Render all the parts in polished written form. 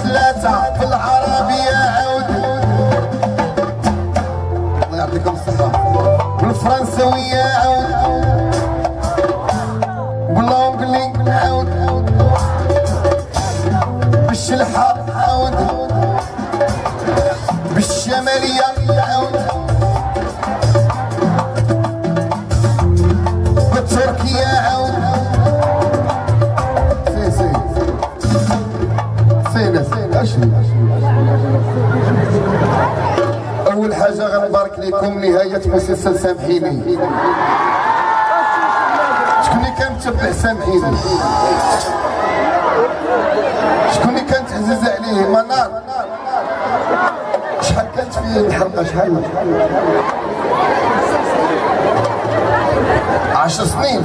ثلاثة في العربية عاود الله يعطيكم الصحة بالفرنسوية عاود باللونجلي عاود بالشلحة عاود بالشمالية عاود بالتركية عاود أول حاجة غنبارك لكم نهاية مسلسل سامحيني. شكون اللي كان متبع سامحيني؟ شكون اللي كانت عزيزة عليه؟ منار. شحال كانت فيه الحلقة؟ شحال؟ 10 سنين.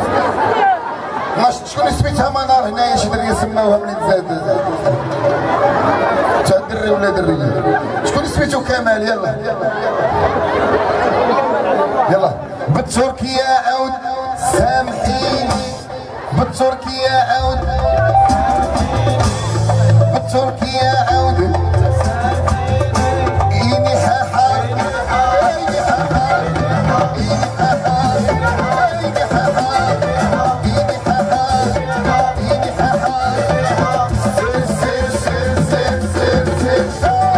شكون اللي سميتها منار هنايا؟ شي دريه سماوها منين تزاد تا دري ولا دريه؟ شكون اللي سميتو كمال؟ يلا يلا بالتركية عاود سامحيني بالتركية عاود بالتركية عاود إيني حاحا إيني حاحا إيني حاحا إيني حاحا إيني حاحا إيني حاحا سير سير سير سير سير سير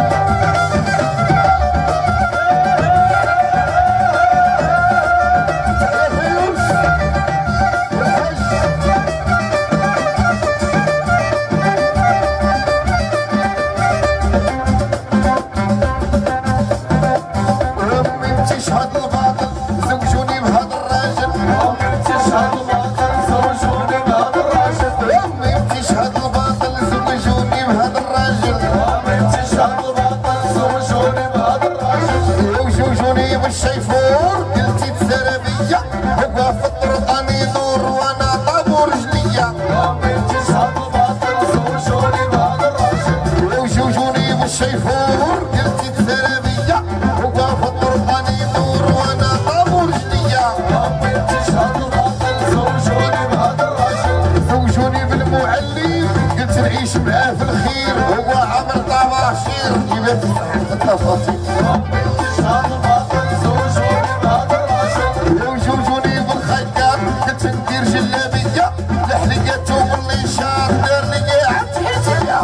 وجوجوني بالخيكات كنت ندير جلابية لحليته والنشاط دار لي عتيتية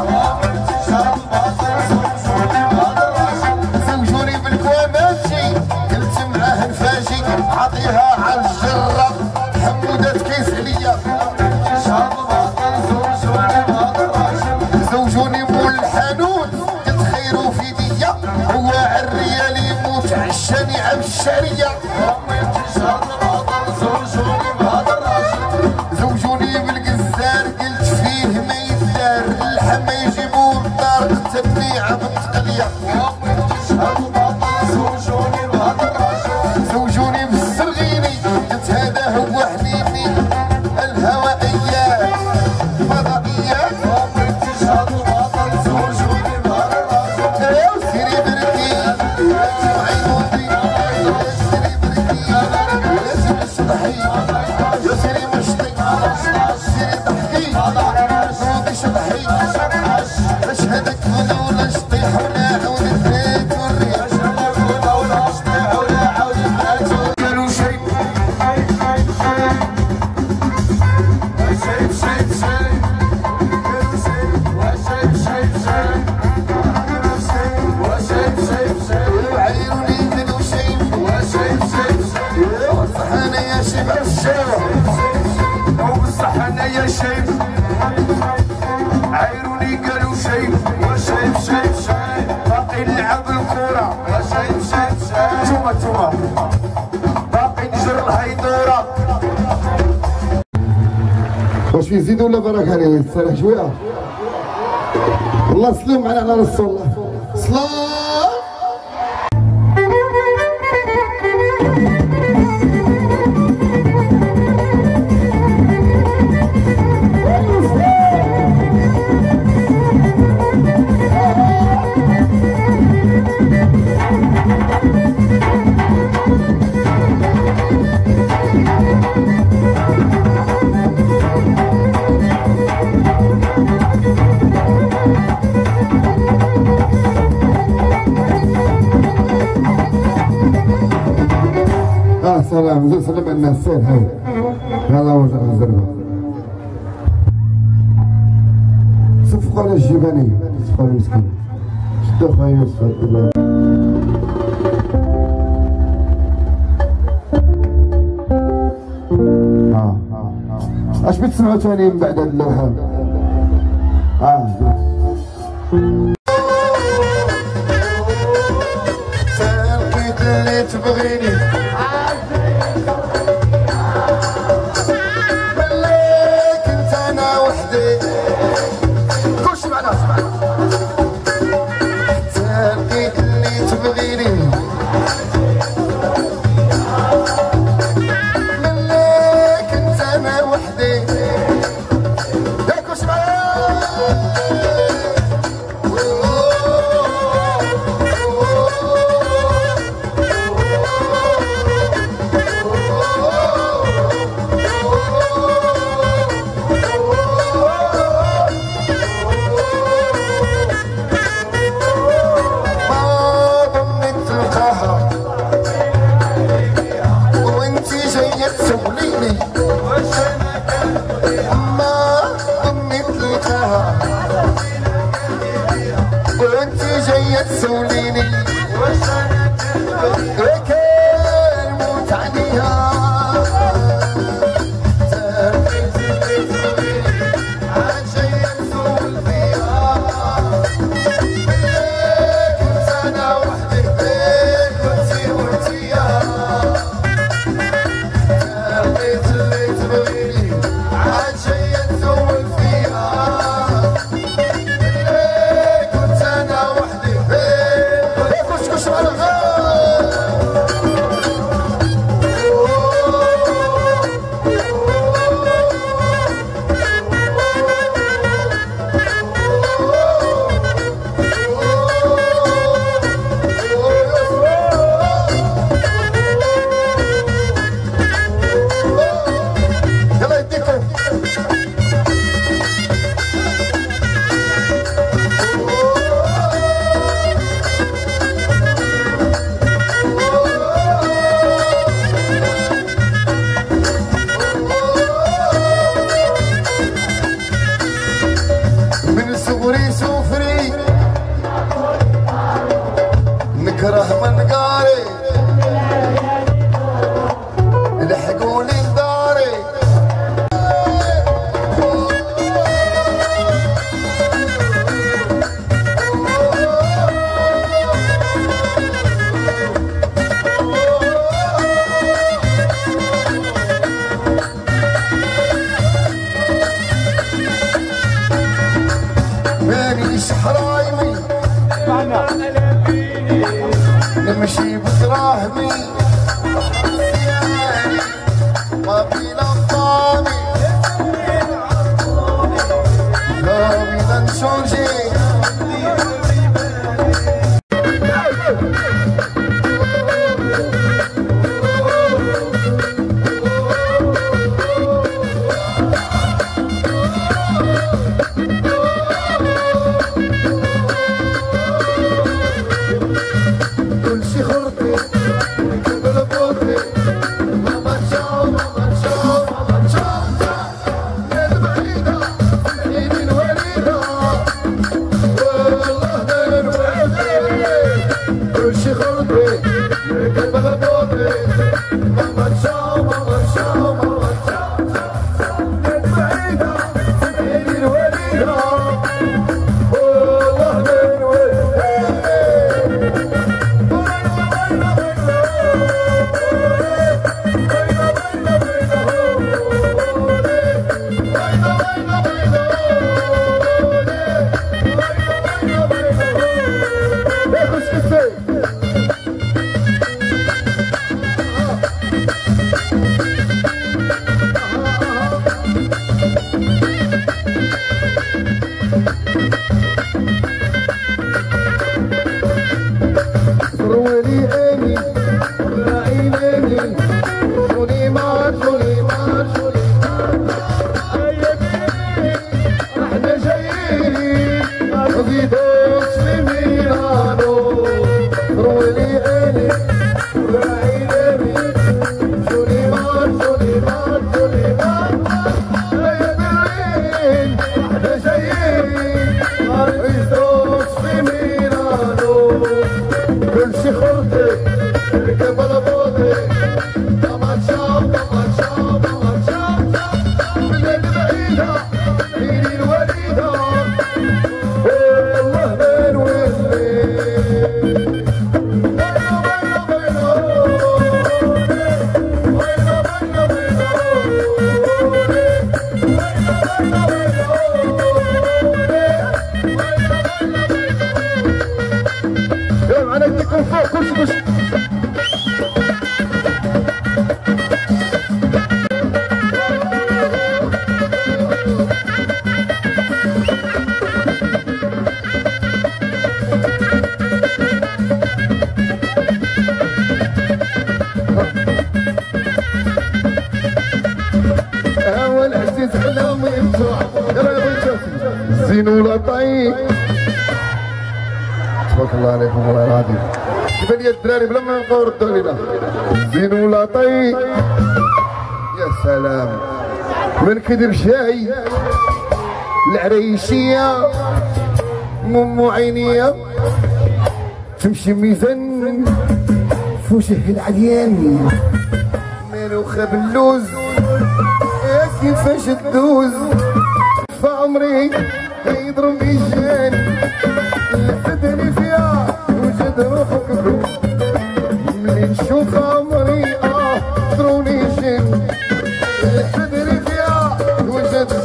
زوجوني بالكواماتشي قلت معاه نفاجي عطيها على الجرة حمودات كيس عليا زوجوني مول الحانوت قلت خيرو في ديا هو عالريال يموت عشاني عام الشعرية زوجوني بالقزار قلت فيه ما يدار اللحم يجيبوه الدار تبنيعة بالتقلية زوجوني بالسرغيني قلت هذا هو حنيني الهوائيات الفضائيات سيري بركي عينوني سيري بركي لازم الصبحي يا سيري مشطي سيري ضحكي صوتي شطحي اشهدك ولا شطيح ولا عود البيت والريح قالوا شيء يا شيب عيروني قالوا شيب وشيب شيب شيب باقي نلعب الكورة وشيب شيب شيب توما باقي نجر الهيدورة. واش في زيد ولا برك عليه تسرح شوية؟ والله سلم معنا على رسول الله سلام. السلام زيد سلم على الناس سير هاي هذا وجه الزربه صفقوا على الجبني صفقوا على المسكين شدوا خويا يوسف اش بتسمعوا ثاني من بعد هاد اللوحه؟ لقيت اللي تبغيني ملي كنت انا وحدي كلشي معنا لقيت اللي تبغيني تسوليني كان موت عليها عاد شي تسول فيها كنت انا وحدي بيك وانتي وانتيا لقيت اللي تبغيني عاد شي تسول فيها كنت انا وحدي كش على يلا يديكم نكره من قاري لحقوني لداري مانيش حرايمي نمشي بدراهمي ما بينا طامي لا بينا نشونجي زين ولا طيب تبارك الله عليكم والله العظيم كيفان لي الدراري بلا ما نبقاو ردوا علينا زين ولا طيب يا سلام من كدر شاي العريشية مو عينية تمشي ميزان فوجه العليان مالوخة باللوز يا كيفاش تدوز فعمري يضربني جاني لفتني فيها وجد روحك ملي نشوف عمري ضروني جاني لفتني فيها وجد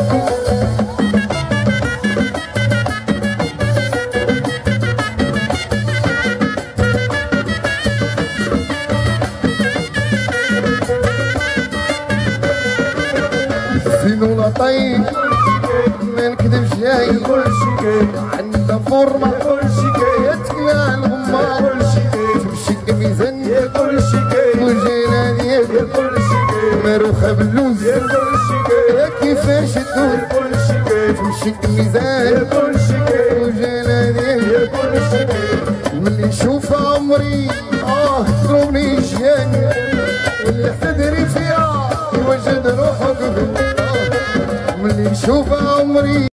زين ولا طيب ما نكذبش جاي عندها فورمة يتكلى الغمار تمشي ميزان وجينا ديالك ماروخة باللوز يا كيفاش تدور تمشي ميزان وجينا ديالك ملي نشوف عمري ضربني جاني واللي حتدري فيها يوجد روحك ملي نشوف عمري